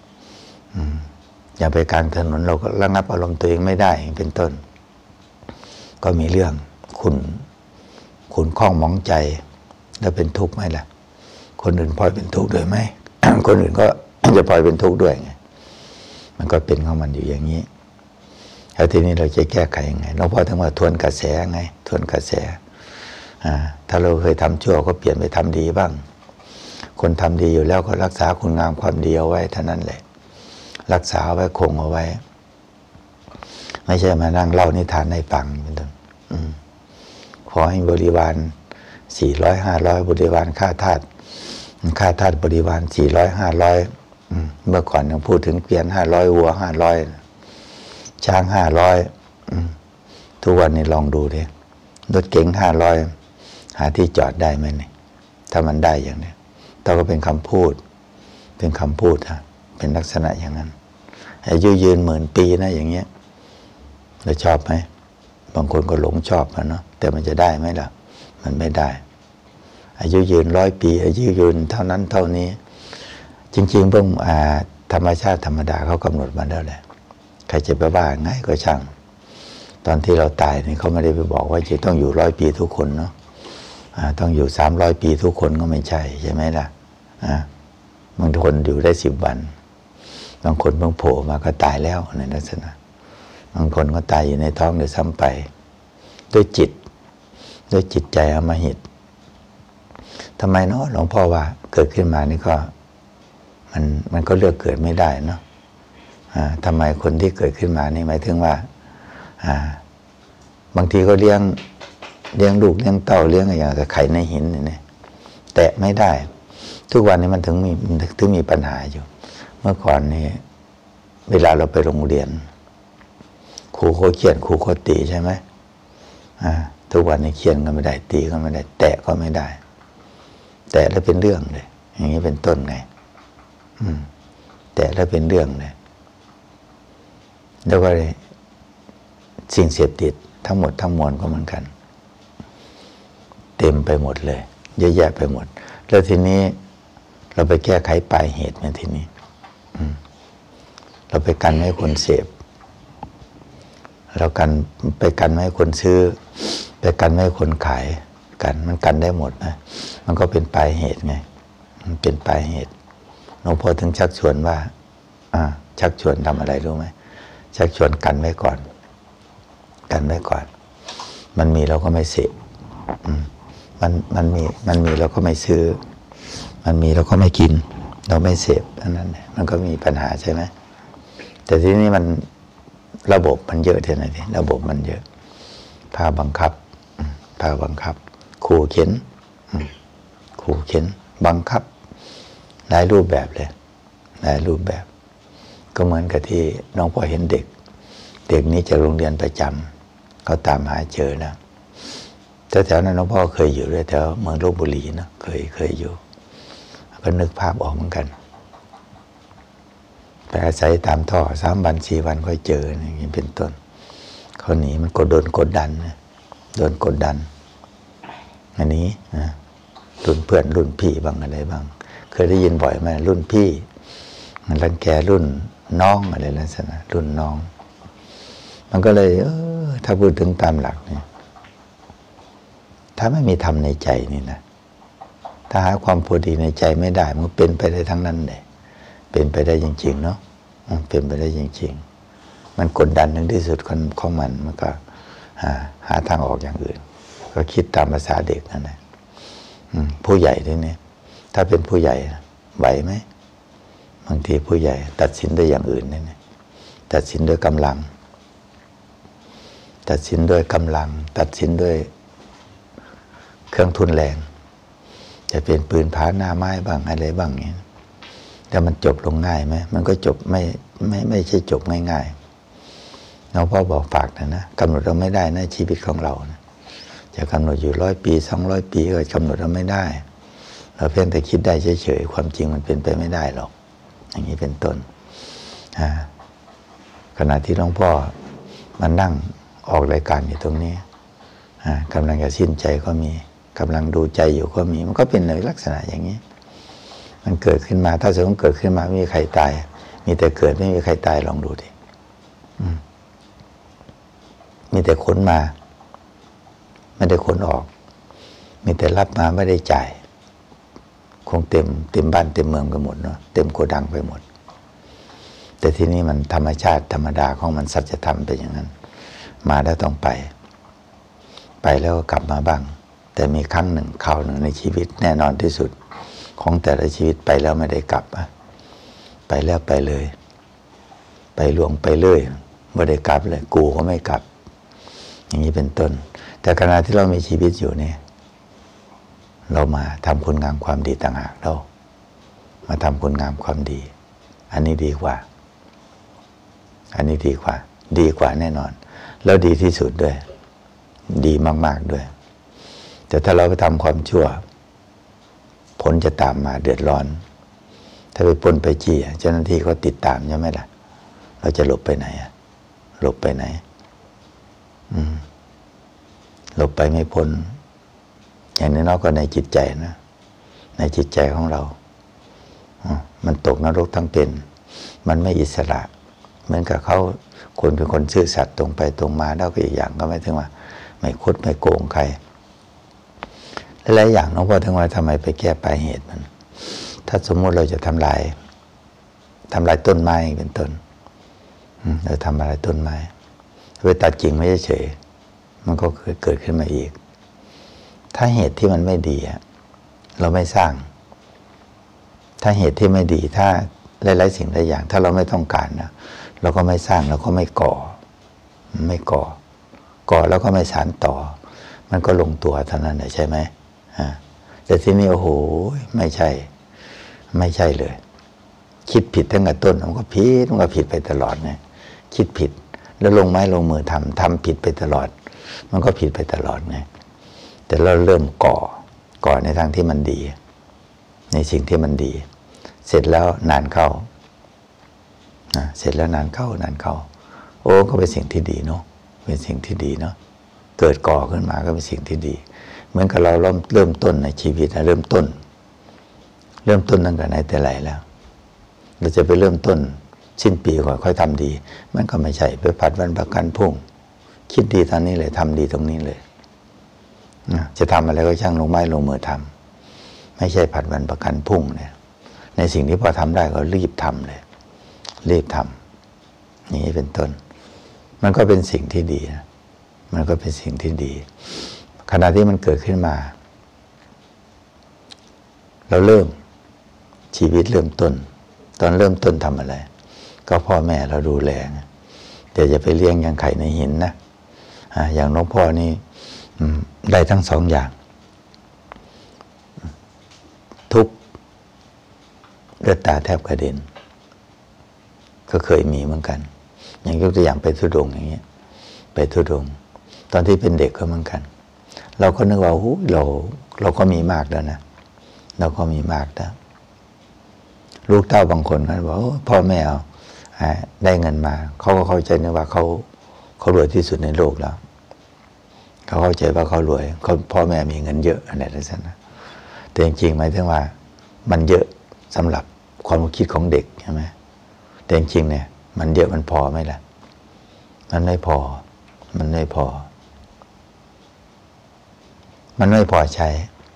อย่าไปกลางถนนเราก็ระงับอารมณ์ตัวเองไม่ได้เป็นต้นก็มีเรื่องขุ่นข้องหมองใจแล้วเป็นทุกข์ไหมล่ะคนอื่นพลอยเป็นทุกข์ด้วยไหม คนอื่นก็จะพลอยเป็นทุกข์ด้วยไงมันก็เป็นของมันอยู่อย่างนี้แล้วทีนี้เราจะแก้ไขยังไงหลวงพ่อถึงว่าทวนกระแสไงทวนกระแสถ้าเราเคยทำชั่วก็เปลี่ยนไปทำดีบ้างคนทำดีอยู่แล้วก็รักษาคุณงามความดีเอาไว้เท่านั้นแหละรักษาไว้คงเอาไว้ไม่ใช่มานั่งเล่านิทานในฟังเป็นต้นขอให้บริวาร400 500บริวารค่าทาสบริวาร400 500เมื่อก่อนยังพูดถึงเกวียน500วัว500ช้าง500ทุกวันนี้ลองดูดิรถเก๋ง500หาที่จอดได้ไหมเนี่ยถ้ามันได้อย่างนี้เราก็เป็นคำพูดเป็นลักษณะอย่างนั้นอายุยืน10,000 ปีนะอย่างเงี้ยเราชอบไหมบางคนก็หลงชอบมันเนาะแต่มันจะได้ไหมล่ะมันไม่ได้อายุยืน100 ปีอายุยืนเท่านั้นเท่านี้จริงๆพวกธรรมชาติธรรมดาเขากำหนดมาแล้วแหละใครจะไปว่าไงก็ช่างตอนที่เราตายนี่เขาไม่ได้ไปบอกว่าจะต้องอยู่100 ปีทุกคนเนาะต้องอยู่300 ปีทุกคนก็ไม่ใช่ไหมล่ะบางคนอยู่ได้10 วันบางคนเพิ่งโผล่มาก็ตายแล้วในลักษณะบางคนก็ตายอยู่ในท้องโดยซ้ำไปด้วยจิตใจอมหิตทำไมเนาะหลวงพ่อว่าเกิดขึ้นมานี่ก็มันก็เลือกเกิดไม่ได้เนาะทำไมคนที่เกิดขึ้นมานี่หมายถึงว่าบางทีก็เลี้ยงลูกเลี้ยงเต้าเลี้ยงอะไรอย่างกับไข่ในหินนี่แตะไม่ได้ทุกวันนี้มันถึงมีปัญหาอยู่เมื่อก่อนนี่เวลาเราไปโรงเรียนครูเขาเขียนครูเขาตีใช่ไหมทุกวันนี้เขียนก็ไม่ได้ตีก็ไม่ได้แตะก็ไม่ได้แตะแล้วเป็นเรื่องเลยอย่างนี้เป็นต้นไงแตะแล้วเป็นเรื่องเลยแล้วก็สิ่งเสพติดทั้งหมดทั้งมวลก็เหมือนกันเต็มไปหมดเลยเยอะแยะไปหมดแล้วทีนี้เราไปแก้ไขปลายเหตุในทีนี้เราไปกันไม่ให้คนเสพเราไปกันไม่ให้คนซื้อไปกันไม่ให้คนขายกันมันกันได้หมดนะมันก็เป็นปลายเหตุไงมันเป็นปลายเหตุหลวงพ่อถึงชักชวนว่าชักชวนทำอะไรรู้ไหมชักชวนกันไว้ก่อนมันมีเราก็ไม่เสพมันมีเราก็ไม่ซื้อมันมีเราก็ไม่กินเราไม่เสพอันนั้นมันก็มีปัญหาใช่ไหมแต่ทีนี้มันระบบมันเยอะเท่านั้นเองระบบมันเยอะพาบังคับขู่เข็นบังคับหลายรูปแบบเลยหลายรูปแบบก็เหมือนกับที่น้องพ่อเห็นเด็กนี้จากโรงเรียนประจำเขาตามหาเจอแล้วแถวนั้นน้องพ่อเคยอยู่ด้วยแถวเมืองลพบุรีนะเคยอยู่ก็นึกภาพออกเหมือนกันไปอาศัยตามท่อ3 วัน 4 วันค่อยเจออย่างนี้เป็นต้นเขาหนีมันก็โดนกดดันอันนี้รุ่นเพื่อนรุ่นพี่บ้างอะไรบ้างเคยได้ยินบ่อยไหมรุ่นพี่มันรังแกรุ่นน้องอะไรลักษณะรุ่นน้องมันก็เลยถ้าพูดถึงตามหลักเนี่ยถ้าไม่มีธรรมในใจนี่นะถ้าหาความพอดีในใจไม่ได้มันเป็นไปได้ทั้งนั้นเลยเป็นไปได้จริงๆเนาะเป็นไปได้จริงๆมันกดดันถึงที่สุดของมันก็หาทางออกอย่างอื่นก็คิดตามภาษาเด็กนั่นแหละผู้ใหญ่ทีนี้ถ้าเป็นผู้ใหญ่ไหวไหมบางทีผู้ใหญ่ตัดสินด้วยอย่างอื่นนี่ตัดสินด้วยกำลังตัดสินด้วยกำลังตัดสินด้วยเครื่องทุนแรงจะเป็นปืนผาหน้าไม้บ้างอะไรบ้างเงี้ยแต่มันจบลงง่ายไหมมันก็จบไม่ใช่จบง่ายๆน้องพ่อบอกฝากนะกำหนดเราไม่ได้นะชีวิตของเรานะจะกำหนดอยู่100 ปี200 ปีก็กำหนดเราไม่ได้เราเพียงแต่คิดได้เฉยๆความจริงมันเป็นไปไม่ได้หรอกอย่างนี้เป็นต้นขณะที่หลวงพ่อมานั่งออกรายการอยู่ตรงนี้กำลังจะสิ้นใจก็มีกำลังดูใจอยู่ก็มีมันก็เป็นในลักษณะอย่างนี้มันเกิดขึ้นมาถ้าสมมติเกิดขึ้นมาไม่มีใครตายมีแต่เกิดไม่มีใครตายลองดูดิมีแต่ขนมาไม่ได้ขนออกมีแต่รับมาไม่ได้จ่ายคงเต็มบ้านเต็มเมืองไปหมดเนาะเต็มโกดังไปหมดแต่ที่นี่มันธรรมชาติธรรมดาของมันสัจธรรมเป็นอย่างนั้นมาแล้วต้องไปแล้วก็กลับมาบ้างแต่มีครั้งหนึ่งคราวหนึ่งในชีวิตแน่นอนที่สุดของแต่ละชีวิตไปแล้วไม่ได้กลับไปแล้วไปเลยไปหลวงไปเลยไม่ได้กลับเลยกูก็ไม่กลับอย่างนี้เป็นต้นแต่ขณะที่เรามีชีวิตอยู่เนี่ยเรามาทำคุณงามความดีต่างหากเรามาทำคุณงามความดีอันนี้ดีกว่าอันนี้ดีกว่าแน่นอนแล้วดีที่สุดด้วยดีมากๆด้วยแต่ถ้าเราไปทำความชั่วผลจะตามมาเดือดร้อนถ้าไปปล้นไปจี้เจ้าหน้าที่เขาติดตามใช่ไหมล่ะเราจะหลบไปไหนหลบไปไหนหลบไปไม่พ้นอย่างน้อยก็ในจิตใจนะในจิตใจของเรามันตกนรกทั้งเป็นมันไม่อิสระเหมือนกับเขาคนเป็นคนซื่อสัตย์ตรงไปตรงมาแล้วก็อีกอย่างก็ไม่ถึงว่าไม่คดไม่โกงใครหลายอย่างน้องพ่อถึงว่าทำไมไปแก้ปลายเหตุมันถ้าสมมติเราจะทำลายต้นไม้เป็นต้นเราทำอะไรต้นไม้ไปตัดกิ่งไม่เฉยมันก็เกิดขึ้นมาอีกถ้าเหตุที่มันไม่ดีเราไม่สร้างถ้าเหตุที่ไม่ดีถ้าหลายๆสิ่งหลายอย่างถ้าเราไม่ต้องการนะเราก็ไม่สร้างเราก็ไม่ก่อแล้วก็ไม่สานต่อมันก็ลงตัวเท่านั้นใช่ไหมแต่ที่นี่โอ้โหไม่ใช่เลยคิดผิดตั้งแต่ต้นมันก็ผิดไปตลอดนะคิดผิดแล้วลงไม้ลงมือทำผิดไปตลอดมันก็ผิดไปตลอดไงแต่เราเริ่มก่อในทางที่มันดีในสิ่งที่มันดีเสร็จแล้วนานเข้าโอ้ก็เป็นสิ่งที่ดีเนาะเป็นสิ่งที่ดีเนาะเกิดก่อขึ้นมาก็เป็นสิ่งที่ดีเหมือนกับเราเริ่มต้นในชีวิตเริ่มต้นตั้งแต่ไหนแต่ไรแล้วเราจะไปเริ่มต้นสิ้นปีก่อนค่อยทำดีมันก็ไม่ใช่ไปผัดวันประกันพรุ่งคิดดีตอนนี้เลยทำดีตรงนี้เลยจะทำอะไรก็ช่างลงไม้ลงมือทำไม่ใช่ผัดวันประกันพรุ่งเนี่ยในสิ่งที่พอทำได้ก็รีบทำเลยรีบทำอย่างนี้เป็นต้นมันก็เป็นสิ่งที่ดีนะมันก็เป็นสิ่งที่ดีขณะที่มันเกิดขึ้นมาเราเริ่มชีวิตเริ่มต้นตอนเริ่มต้นทำอะไรก็พ่อแม่เราดูแลเดี๋ยวจะไปเลี้ยงอย่างไข่ในหินนะอย่างน้องพ่อนี่ได้ทั้งสองอย่างทุกเลือดตาแทบกระเด็นก็เคยมีเหมือนกันอย่างยกตัวอย่างไปธุดงค์อย่างเงี้ยไปธุดงค์ตอนที่เป็นเด็กก็เหมือนกันเราก็นึกว่าเราก็มีมากแล้วนะเราก็มีมากแล้วลูกเต้าบางคนก็บอกพ่อแม่ได้เงินมาเขาก็เข้าใจนึกว่าเขารวยที่สุดในโลกแล้วเขาเข้าใจว่าเขารวยพ่อแม่มีเงินเยอะอะไรแบบนั้นนะแต่จริงๆหมายถึงว่ามันเยอะสำหรับความคิดของเด็กใช่ไหมแต่จริงๆเนี่ยมันเยอะมันพอไหมล่ะมันไม่พอใช้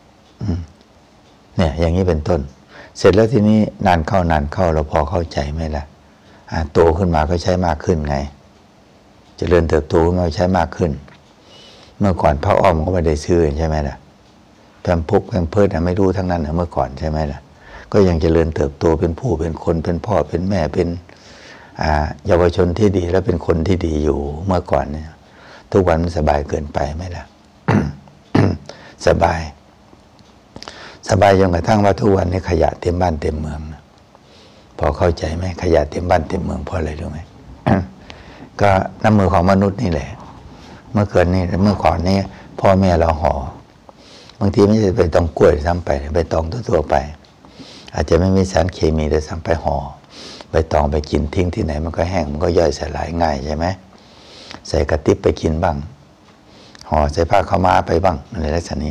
เนี่ยอย่างนี้เป็นต้นเสร็จแล้วทีนี้นานเข้าเราพอเข้าใจไหมล่ะโตขึ้นมาก็ใช้มากขึ้นไงเจริญเติบโตขึ้นมาใช้มากขึ้นเมื่อก่อนผ้าอ้อมก็ไม่ได้ซื้อใช่ไหมล่ะแพมเพิร์สไม่รู้ทั้งนั้นเมื่อก่อนใช่ไหมล่ะก็ยังเจริญเติบโตเป็นผู้เป็นคนเป็นพ่อเป็นแม่เป็นเยาวชนที่ดีและเป็นคนที่ดีอยู่เมื่อก่อนเนี่ยทุกวันมันสบายเกินไปไหมล่ะ สบายจนกระทั่งว่าทุกวันนี้ขยะเต็มบ้านเต็มเมืองพอเข้าใจไหมขยะเต็มบ้านเต็มเมืองเพราะอะไรรู้ไหม ก็น้ำมือของมนุษย์นี่แหละเมื่อก่อนนี้พ่อแม่เราห่อบางทีไม่ใช่ใบตองกล้วยซ้ำไปใบตองทั่วไปอาจจะไม่มีสารเคมีแต่ซ้ำไปห่อใบตองไปกินทิ้งที่ไหนมันก็แห้งมันก็ย่อยสลายง่ายใช่ไหมใส่กระติบไปกินบ้างห่อใส่ผ้าขาวม้าไปบ้างในลักษณะนี้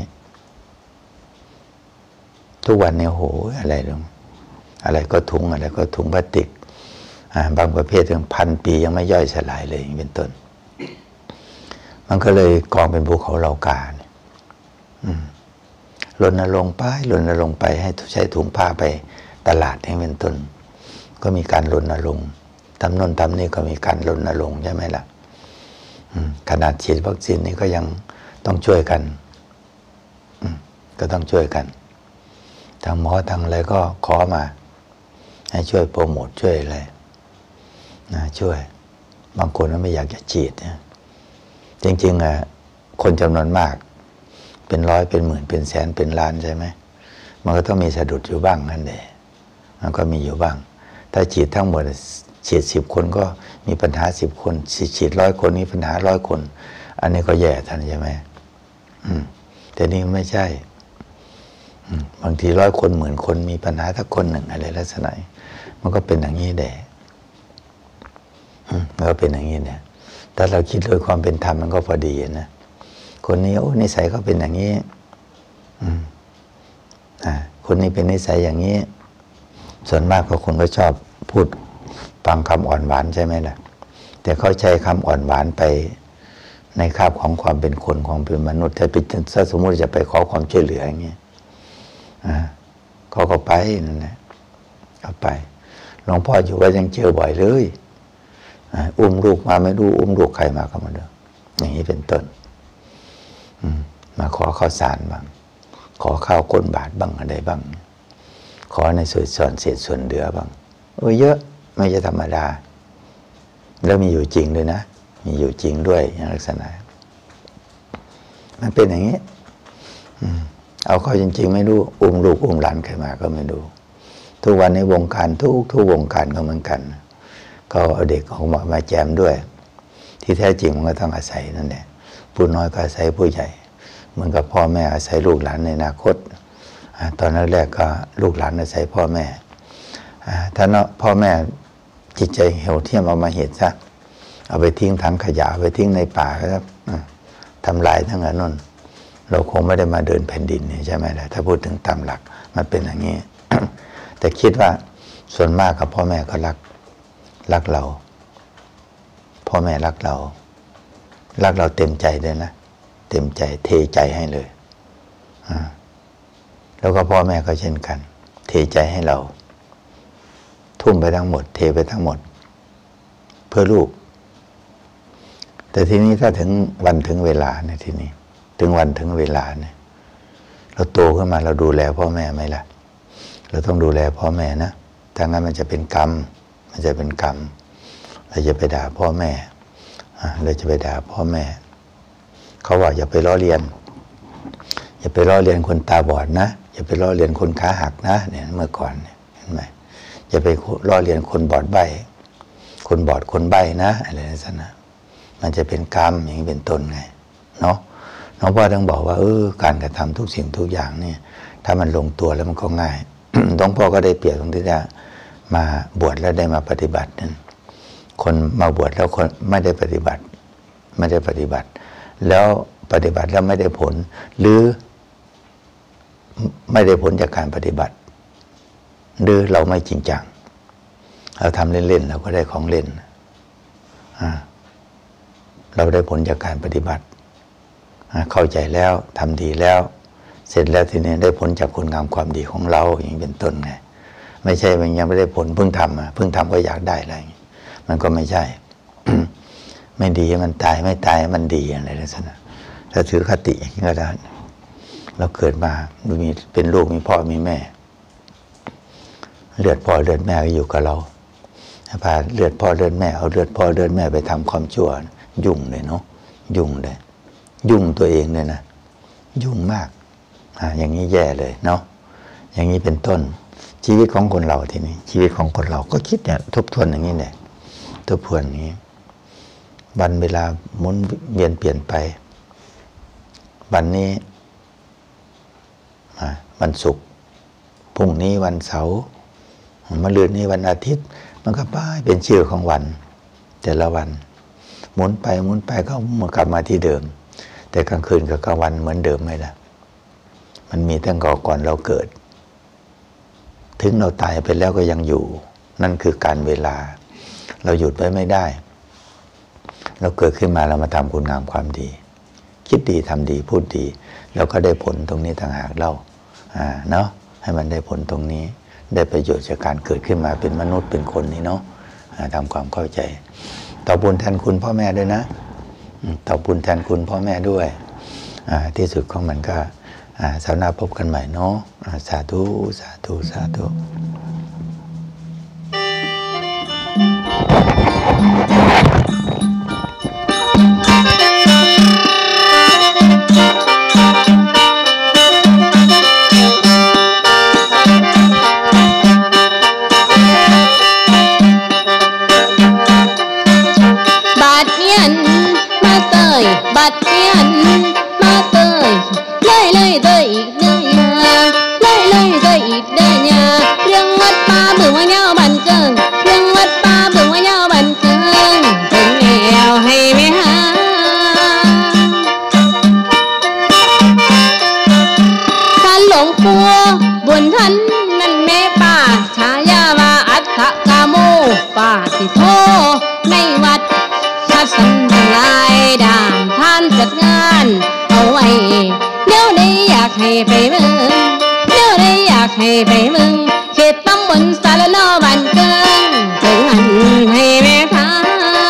ทุกวันนี้โหอะไรก็ถุงพลาสติกบางประเภทถึง1,000 ปียังไม่ย่อยสลายเลยอย่างเป็นต้นมันก็เลยกองเป็นภูเขาเหล่าการณรงค์ไปให้ใช้ถุงผ้าไปตลาดอย่างเป็นต้นก็มีการรณรงค์ทำโน่นทำนี่ก็มีการรณรงค์ใช่ไหมล่ะขนาดฉีดวัคซีนนี่ก็ยังต้องช่วยกันก็ต้องช่วยกันทางหมอทางอะไรก็ขอมาให้ช่วยโปรโมทช่วยอะไรช่วยบางคนก็ไม่อยากจะฉีดนะจริงๆคนจำนวนมากเป็นร้อยเป็นหมื่นเป็นแสนเป็นล้านใช่ไหมมันก็ต้องมีสะดุดอยู่บ้างนั่นแหละมันก็มีอยู่บ้างถ้าฉีดทั้งหมดฉีด10 คนก็มีปัญหา10 คนฉีด100 คนมีปัญหา100 คนอันนี้ก็แย่ท่านใช่ไหมแต่นี่ไม่ใช่บางที100 คน10,000 คนมีปัญหาสักคนหนึ่งอะไรลักษณะมันก็เป็นอย่างนี้แหละมันก็เป็นอย่างนี้เนี่ยถ้าเราคิดโดยความเป็นธรรมมันก็พอดีนะคนนี้นิสัยเขาเป็นอย่างนี้คนนี้เป็นนิสัยอย่างนี้ส่วนมากก็คนก็ชอบพูดฟังคำอ่อนหวานใช่ไหมล่ะแต่เขาใช้คำอ่อนหวานไปในคาบของความเป็นคนของเป็นมนุษย์ถ้าสมมติจะไปขอความช่วยเหลืออย่างเงี้ยเขาก็ไปนั่นแหละเขาไปหลวงพ่ออยู่ก็ยังเจอบ่อยเลยอุ้มลูกมาไม่รู้อุ้มลูกใครมาก็มาเดินอย่างนี้เป็นต้นมาขอข้าวสารบ้างขอข้าวก้นบาทบ้างอะไรบ้างขอในส่วนเศษส่วนเหลือบ้างเยอะไม่ใช่ธรรมดาแล้วมีอยู่จริงด้วยนะมีอยู่จริงด้วยอย่างลักษณะมันเป็นอย่างนี้เอาเข้าจริงๆไม่รู้อุ้มลูกอุ้มหลานใครมาก็ไม่รู้ทุกวันในวงการทุกวงการก็เหมือนกันก็เอาเด็กออกมาแจมด้วยที่แท้จริงมันก็ต้องอาศัยนั่นแหละผู้น้อยก็อาศัยผู้ใหญ่เหมือนกับพ่อแม่อาศัยลูกหลานในอนาคตตอนแรกๆก็ลูกหลานอาศัยพ่อแม่ถ้าพ่อแม่จิตใจเหี่ยวเที่ยมเอามาเหตุซะเอาไปทิ้งถังขยะไปทิ้งในป่าครับทำลายทั้งนั้นเราคงไม่ได้มาเดินแผ่นดินนี่ใช่ไหมล่ะถ้าพูดถึงตามหลักมันเป็นอย่างนี้ แต่คิดว่าส่วนมากกับพ่อแม่ก็รักเราพ่อแม่รักเราเต็มใจเลยนะเต็มใจเทใจให้เลยแล้วก็พ่อแม่ก็เช่นกันเทใจให้เราทุ่มไปทั้งหมดเทไปทั้งหมดเพื่อลูกแต่ทีนี้ถ้าถึงวันถึงเวลาเนี่ยทีนี้ถึงวันถึงเวลาเนี่ยเราโตขึ้นมาเราดูแลพ่อแม่ไหมล่ะเราต้องดูแลพ่อแม่นะถ้างั้นมันจะเป็นกรรมเราจะไปด่าพ่อแม่เขาว่าอย่าไปล้อเลียนคนตาบอดนะอย่าไปล้อเลียนคนขาหักนะเนี่ยเมื่อก่อนเห็นไหมอย่าไปล้อเลียนคนบอดใบ้คนบอดคนใบ้นะอะไรนั่นนะมันจะเป็นกรรมอย่างนี้เป็นต้นไงเนาะน้องพ่อต้องบอกว่าการกระทำทุกสิ่งทุกอย่างเนี่ยถ้ามันลงตัวแล้วมันก็ง่าย น้องพ่อก็ได้เปรียบตรงที่ว่ามาบวชแล้วได้มาปฏิบัตินั่นคนมาบวชแล้วคนไม่ได้ปฏิบัติแล้วปฏิบัติแล้วไม่ได้ผลหรือไม่ได้ผลจากการปฏิบัติหรือเราไม่จริงจังเราทำเล่นๆเราก็ได้ของเล่นเราได้ผลจากการปฏิบัติเข้าใจแล้วทำดีแล้วเสร็จแล้วทีนี้ได้ผลจากคุณงามความดีของเราอย่างนี้เป็นต้นไงไม่ใช่มันยังไม่ได้ผลเพิ่งทำก็อยากได้อะไรมันก็ไม่ใช่ ไม่ดีมันตายไม่ตายมันดีอะไรลักษณะถ้าถือคติอย่างนี้ก็ได้เราเกิดมามีเป็นลูกมีพ่อมีแม่เลือดพ่อเลือดแม่ก็อยู่กับเราพาเลือดพ่อเลือดแม่เอาเลือดพ่อเลือดแม่ไปทำความชั่วยุ่งเลยเนาะยุ่งเลยยุ่งตัวเองเลยนะยุ่งมากอย่างนี้แย่เลยเนาะอย่างนี้เป็นต้นชีวิตของคนเราทีนี้ชีวิตของคนเราก็คิดเนี่ยทบทวนอย่างนี้แหละทบทวนอย่างนี้วันเวลาหมุนเวียนเปลี่ยนไปวันนี้วันศุกร์พรุ่งนี้วันเสาร์มะรืนนี้วันอาทิตย์มันก็ป้ายเป็นชื่อของวันแต่ละวันหมุนไปหมุนไปก็กลับมาที่เดิมแต่กลางคืนกับกลางวันเหมือนเดิมไม่ละมันมีตั้งก่อนเราเกิดถึงเราตายไปแล้วก็ยังอยู่นั่นคือการเวลาเราหยุดไว้ไม่ได้เราเกิดขึ้นมาเรามาทำคุณงามความดีคิดดีทำดีพูดดีแล้วก็ได้ผลตรงนี้ต่างหากเล่าเนาะให้มันได้ผลตรงนี้ได้ประโยชน์จากการเกิดขึ้นมาเป็นมนุษย์เป็นคนนี้เนาะทำความเข้าใจตอบบุญแทนคุณพ่อแม่ด้วยนะตอบบุญแทนคุณพ่อแม่ด้วยที่สุดของมันก็เสาร์หน้าพบกันใหม่เนาะสาธุสาธุสาธุบัดเนียนมาเตยเลยเตยอีกเนื้อยาเลยเตยอีกเนื้อยาเรื่องวัดป่าเบื่อว่าเงาบันเกิงเรื่องวัดป่าเบื่อว่าเงาบันเกิงถึงแล้วให้ไม่หาท่านหลวงปู่บุญท่านนั่นแม่ป่าฉายาว่าอัฏฐกาโมป่าติโทในวัดทัศนลายด่านท่านจัดงานเอาไว้เดี๋ยวได้อยากให้ไปมึงเดี๋ยวได้อยากให้ไปมึงเขตตำบลสารนอบ้านเกิงถึงอันให้แม่ทำ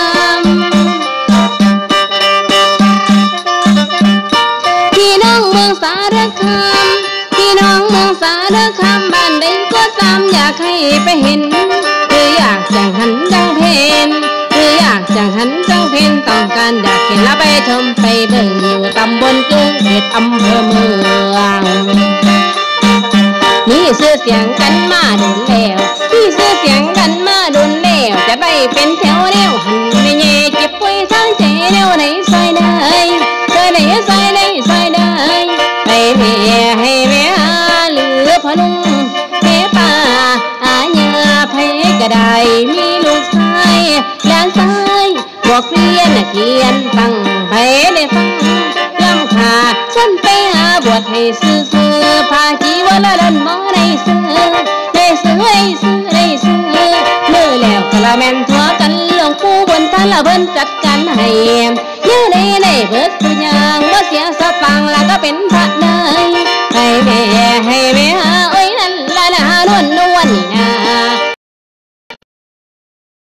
พี่น้องเมืองสารคามพี่น้องเมืองสารคามบ้านใดก็ตามอยากให้ไปเห็นหรืออยากจังหันจังเพนอยากจะหันจังเพนต้องการอยากเห็นแล้วไปชมไปเบิ่งอยู่ตำบลเกิงเขตอำเภอเมืองมีชื่อเสียงกันมาดุนแล้วมีชื่อเสียงกันมาดุนแล้วจะไปเป็นแถวเดียวหันไม่เย่เก็บไว้ทั้งใจเดียวไหนใส่ได้ใส่ไหนใส่ได้ใส่ได้ไปเมียให้เมียหรือพลุงเมียป่าอาญาไผก็ได้มีลูกชายด้านซ้ายบอกเรียนเขียนฟังไปได้ฟังลำขาฉันไปหาบวชให้ซื้อพาจีวรละมอได้ซื้อเมื่อแล้วก็ละแม่นทั่วกันหลวงปู่บนท่านละเบิ้นจัดการให้เยอะได้เบิดสุญญางว่าเสียสตังค์แล้วก็เป็นพระ